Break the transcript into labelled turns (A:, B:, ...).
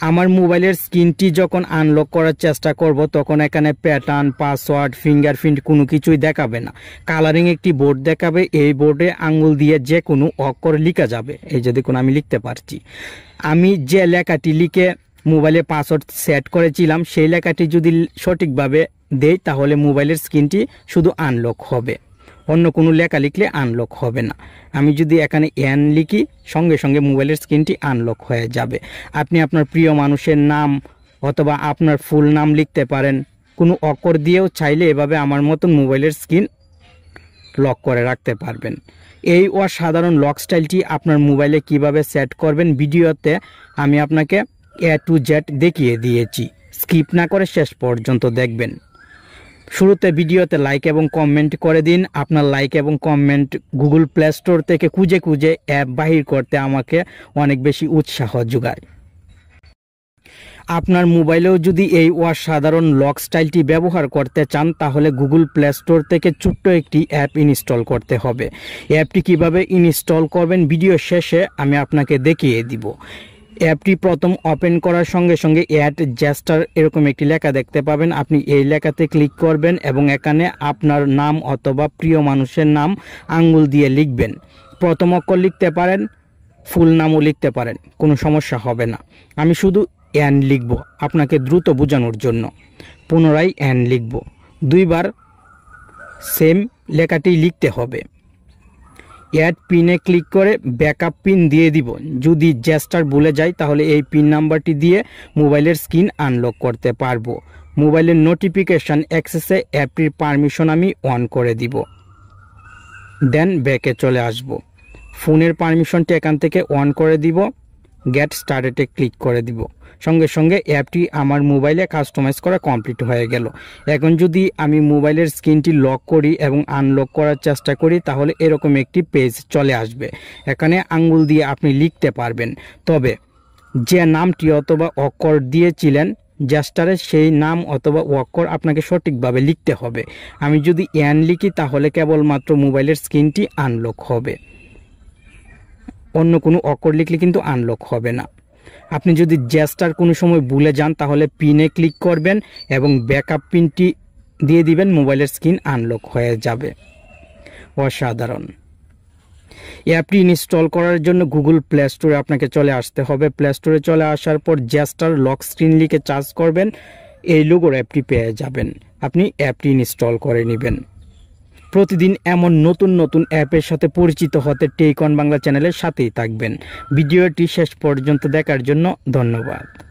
A: আমার মোবাইলের স্ক্রিনটি যখন আনলক করার চেষ্টা করব তখন এখানে প্যাটার্ন, পাসওয়ার্ড, ফিঙ্গারপ্রিন্ট কোনো কিছুই দেখাবে না। কালারিং একটি বোর্ড দেখাবে, এই বোর্ডে আঙ্গুল দিয়ে যে কোনো অক্ষর লেখা যাবে। এই যে দেখুন আমি লিখতে পারছি। আমি যে লেখাটি লিখে মোবাইলে পাসওয়ার্ড সেট করেছিলাম সেই লেখাটি যদি সঠিকভাবে দেই তাহলে মোবাইলের স্ক্রিনটি শুধু আনলক হবে, অন্য কোনো লেখা লিখলে আনলক হবে না। আমি যদি এখানে এন লিখি সঙ্গে সঙ্গে মোবাইলের স্ক্রিনটি আনলক হয়ে যাবে। আপনি আপনার প্রিয় মানুষের নাম অথবা আপনার ফুল নাম লিখতে পারেন, কোনো অক্ষর দিয়েও চাইলে এভাবে আমার মতন মোবাইলের স্ক্রিন লক করে রাখতে পারবেন। এই অসাধারণ লক স্টাইলটি আপনার মোবাইলে কিভাবে সেট করবেন ভিডিওতে আমি আপনাকে A to Z দেখিয়ে দিয়েছি। স্কিপ না করে শেষ পর্যন্ত দেখবেন। শুরুতে ভিডিওতে লাইক এবং কমেন্ট করে দিন। আপনার লাইক এবং কমেন্ট গুগল প্লে স্টোর থেকে খুঁজে খুঁজে অ্যাপ বাহির করতে আমাকে অনেক বেশি উৎসাহ যোগায়। আপনার মোবাইলেও যদি এই অসাধারণ লক স্টাইলটি ব্যবহার করতে চান তাহলে গুগল প্লে স্টোর থেকে ছোট্ট একটি অ্যাপ ইনস্টল করতে হবে। অ্যাপটি কিভাবে ইনস্টল করবেন ভিডিও শেষে আমি আপনাকে দেখিয়ে দিব। অ্যাপটি প্রথম ওপেন করার সঙ্গে সঙ্গে অ্যাড জেস্টার এরকম একটি লেখা দেখতে পাবেন। আপনি এই লেখাতে ক্লিক করবেন এবং এখানে আপনার নাম অথবা প্রিয় মানুষের নাম আঙ্গুল দিয়ে লিখবেন। প্রথম অক্ষর লিখতে পারেন, ফুল নামও লিখতে পারেন, কোনো সমস্যা হবে না। আমি শুধু এন লিখব আপনাকে দ্রুত বোঝানোর জন্য। পুনরায় এন লিখব, দুইবার সেম লেখাটি লিখতে হবে। অ্যাড পিনে ক্লিক করে ব্যাকআপ পিন দিয়ে দিব। যদি জেস্টার ভুলে যায় তাহলে এই পিন নাম্বারটি দিয়ে মোবাইলের স্ক্রিন আনলক করতে পারবো। মোবাইলের নোটিফিকেশান অ্যাক্সেসে অ্যাপটির পারমিশন আমি অন করে দিব, দেন ব্যাকে চলে আসব। ফোনের পারমিশনটি এখান থেকে অন করে দিব, গেট স্টার্টেডে ক্লিক করে দিব। সঙ্গে সঙ্গে অ্যাপটি আমার মোবাইলে কাস্টমাইজ করা কমপ্লিট হয়ে গেল। এখন যদি আমি মোবাইলের স্ক্রিনটি লক করি এবং আনলক করার চেষ্টা করি তাহলে এরকম একটি পেজ চলে আসবে। এখানে আঙ্গুল দিয়ে আপনি লিখতে পারবেন, তবে যে নামটি অথবা অক্ষর দিয়েছিলেন জেস্টারে সেই নাম অথবা অক্ষর আপনাকে সঠিকভাবে লিখতে হবে। আমি যদি এন লিখি তাহলে কেবলমাত্র মোবাইলের স্ক্রিনটি আনলক হবে, অন্য কোনো অক্ষর লিখলে কিন্তু আনলক হবে না। আপনি যদি জেস্টার কোনো সময় ভুলে যান তাহলে পিনে ক্লিক করবেন এবং ব্যাকআপ পিনটি দিয়ে দিবেন, মোবাইলের স্ক্রিন আনলক হয়ে যাবে। অসাধারণ। অ্যাপটি ইনস্টল করার জন্য গুগল প্লে স্টোরে আপনাকে চলে আসতে হবে। প্লে স্টোরে চলে আসার পর জেস্টার লক স্ক্রিন লিখে সার্চ করবেন, এই লোগোর অ্যাপটি পেয়ে যাবেন। আপনি অ্যাপটি ইনস্টল করে নেবেন। প্রতিদিন এমন নতুন নতুন অ্যাপের সাথে পরিচিত হতে টেক অন বাংলা চ্যানেলের সাথেই থাকবেন। ভিডিওটি শেষ পর্যন্ত দেখার জন্য ধন্যবাদ।